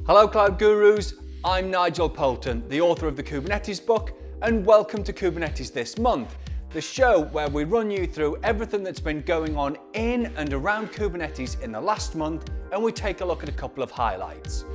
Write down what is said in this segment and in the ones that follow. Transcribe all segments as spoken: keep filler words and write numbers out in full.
Hello Cloud Gurus, I'm Nigel Poulton, the author of the Kubernetes book, and welcome to Kubernetes This Month, the show where we run you through everything that's been going on in and around Kubernetes in the last month, and we take a look at a couple of highlights.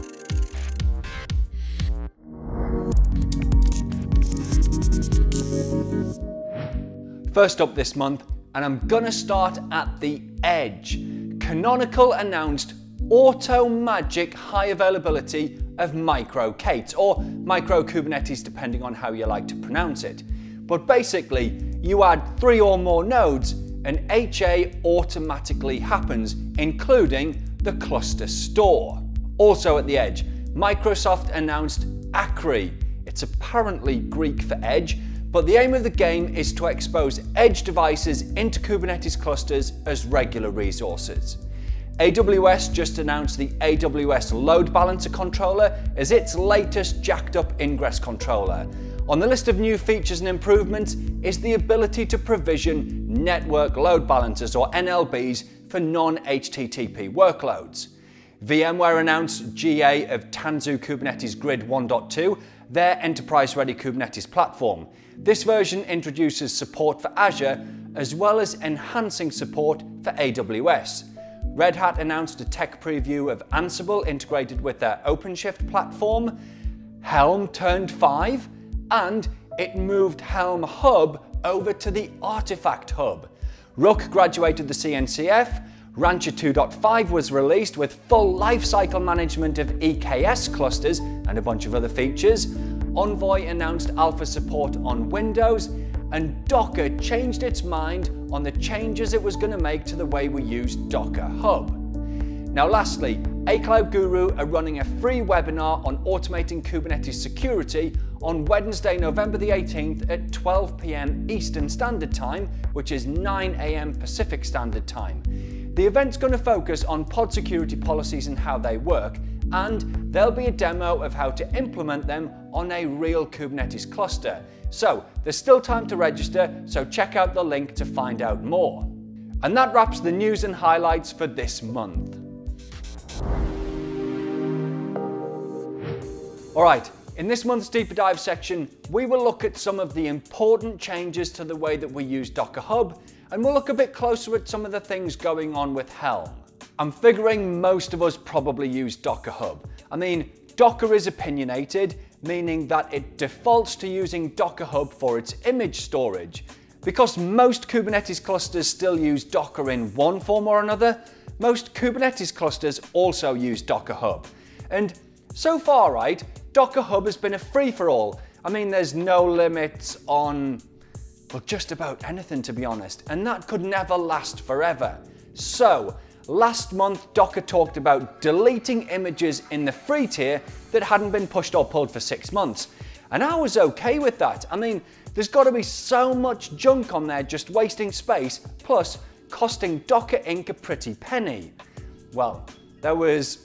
First up this month, and I'm gonna start at the edge. Canonical announced auto magic high availability of MicroK eights, or micro Kubernetes depending on how you like to pronounce it. But basically, you add three or more nodes and H A automatically happens, including the cluster store. Also at the edge, Microsoft announced Akri. It's apparently Greek for edge, but the aim of the game is to expose edge devices into Kubernetes clusters as regular resources. A W S just announced the A W S Load Balancer Controller as its latest jacked up Ingress controller. On the list of new features and improvements is the ability to provision network load balancers or N L Bs for non H T T P workloads. VMware announced G A of Tanzu Kubernetes Grid one point two, their enterprise-ready Kubernetes platform. This version introduces support for Azure as well as enhancing support for A W S. Red Hat announced a tech preview of Ansible integrated with their OpenShift platform. Helm turned five, and it moved Helm Hub over to the Artifact Hub. Rook graduated the C N C F. Rancher two point five was released with full lifecycle management of E K S clusters and a bunch of other features. Envoy announced alpha support on Windows, and Docker changed its mind on the changes it was going to make to the way we use Docker Hub. Now lastly, acloudguru are running a free webinar on automating Kubernetes security on Wednesday, November the eighteenth at twelve p m Eastern Standard Time, which is nine a m Pacific Standard Time. The event's going to focus on pod security policies and how they work, and there'll be a demo of how to implement them on a real Kubernetes cluster. So there's still time to register, so check out the link to find out more. And that wraps the news and highlights for this month. Alright, in this month's Deeper Dive section, we will look at some of the important changes to the way that we use Docker Hub, and we'll look a bit closer at some of the things going on with Helm. I'm figuring most of us probably use Docker Hub. I mean, Docker is opinionated, meaning that it defaults to using Docker Hub for its image storage. Because most Kubernetes clusters still use Docker in one form or another, most Kubernetes clusters also use Docker Hub. And so far, right, Docker Hub has been a free-for-all. I mean, there's no limits on, well, just about anything, to be honest, and that could never last forever. So, last month, Docker talked about deleting images in the free tier that hadn't been pushed or pulled for six months. And I was okay with that. I mean, there's got to be so much junk on there just wasting space, plus costing Docker Incorporated a pretty penny. Well, there was,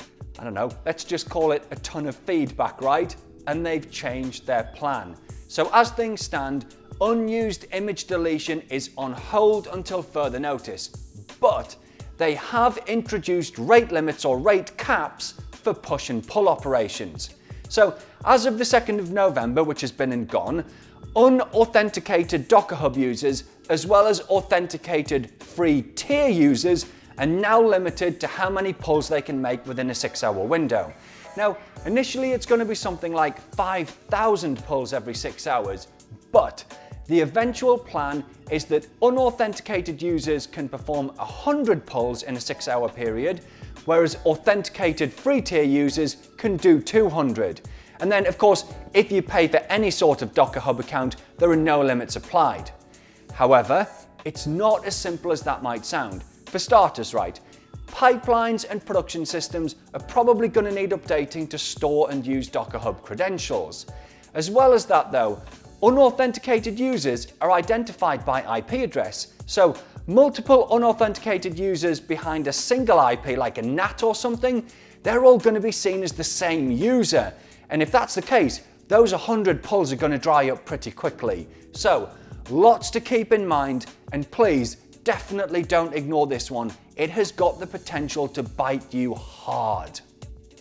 I don't know, let's just call it a ton of feedback, right? And they've changed their plan. So as things stand, unused image deletion is on hold until further notice. But they have introduced rate limits or rate caps for push and pull operations. So as of the second of November, which has been and gone, unauthenticated Docker Hub users as well as authenticated free tier users are now limited to how many pulls they can make within a six hour window. Now, initially it's going to be something like five thousand pulls every six hours, but the eventual plan is that unauthenticated users can perform one hundred pulls in a six hour period, whereas authenticated free tier users can do two hundred. And then, of course, if you pay for any sort of Docker Hub account, there are no limits applied. However, it's not as simple as that might sound. For starters, right, pipelines and production systems are probably going to need updating to store and use Docker Hub credentials. As well as that though, unauthenticated users are identified by I P address, so multiple unauthenticated users behind a single I P like a N A T or something, they're all going to be seen as the same user. And if that's the case, those one hundred pulls are going to dry up pretty quickly. So lots to keep in mind, and please definitely don't ignore this one. It has got the potential to bite you hard.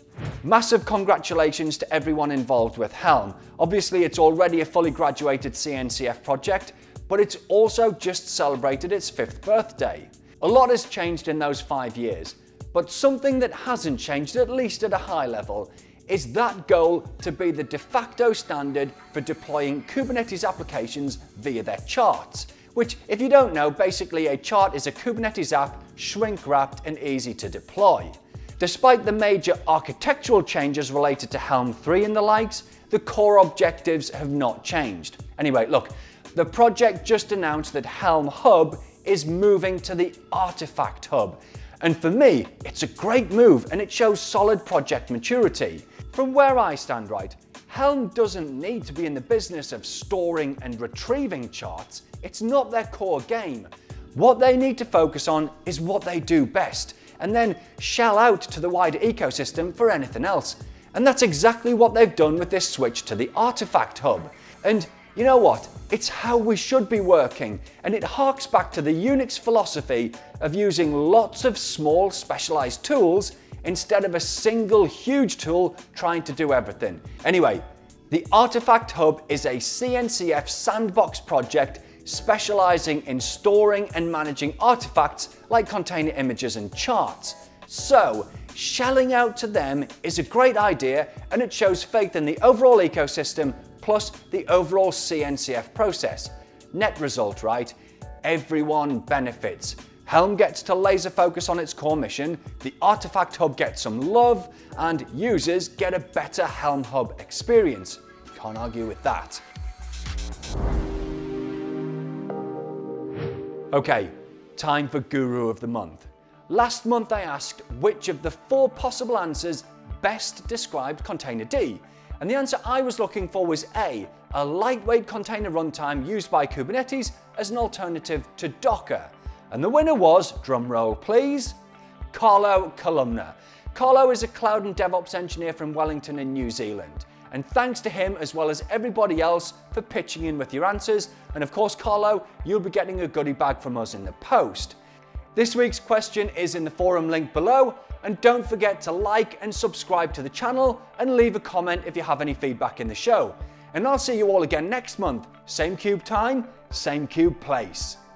Massive congratulations to everyone involved with Helm. Obviously, it's already a fully graduated C N C F project, but it's also just celebrated its fifth birthday. A lot has changed in those five years, but something that hasn't changed, at least at a high level, is that goal to be the de facto standard for deploying Kubernetes applications via their charts, which, if you don't know, basically a chart is a Kubernetes app, shrink-wrapped and easy to deploy. Despite the major architectural changes related to Helm three and the likes, the core objectives have not changed. Anyway, look, the project just announced that Helm Hub is moving to the Artifact Hub. And for me, it's a great move and it shows solid project maturity. From where I stand, right, Helm doesn't need to be in the business of storing and retrieving charts. It's not their core game. What they need to focus on is what they do best, and then shell out to the wider ecosystem for anything else. And that's exactly what they've done with this switch to the Artifact Hub. And you know what? It's how we should be working, and it harks back to the Unix philosophy of using lots of small specialized tools instead of a single huge tool trying to do everything. Anyway, the Artifact Hub is a C N C F sandbox project specializing in storing and managing artifacts like container images and charts. So, shelling out to them is a great idea, and it shows faith in the overall ecosystem plus the overall C N C F process. Net result, right? Everyone benefits. Helm gets to laser focus on its core mission, the Artifact Hub gets some love, and users get a better Helm Hub experience. Can't argue with that. Okay, time for Guru of the Month. Last month I asked which of the four possible answers best described Container D, and the answer I was looking for was A, a lightweight container runtime used by Kubernetes as an alternative to Docker. And the winner was, drumroll please, Carlo Columna. Carlo is a cloud and DevOps engineer from Wellington in New Zealand. And thanks to him, as well as everybody else, for pitching in with your answers. And of course, Carlo, you'll be getting a goodie bag from us in the post. This week's question is in the forum link below. And don't forget to like and subscribe to the channel and leave a comment if you have any feedback in the show. And I'll see you all again next month. Same cube time, same cube place.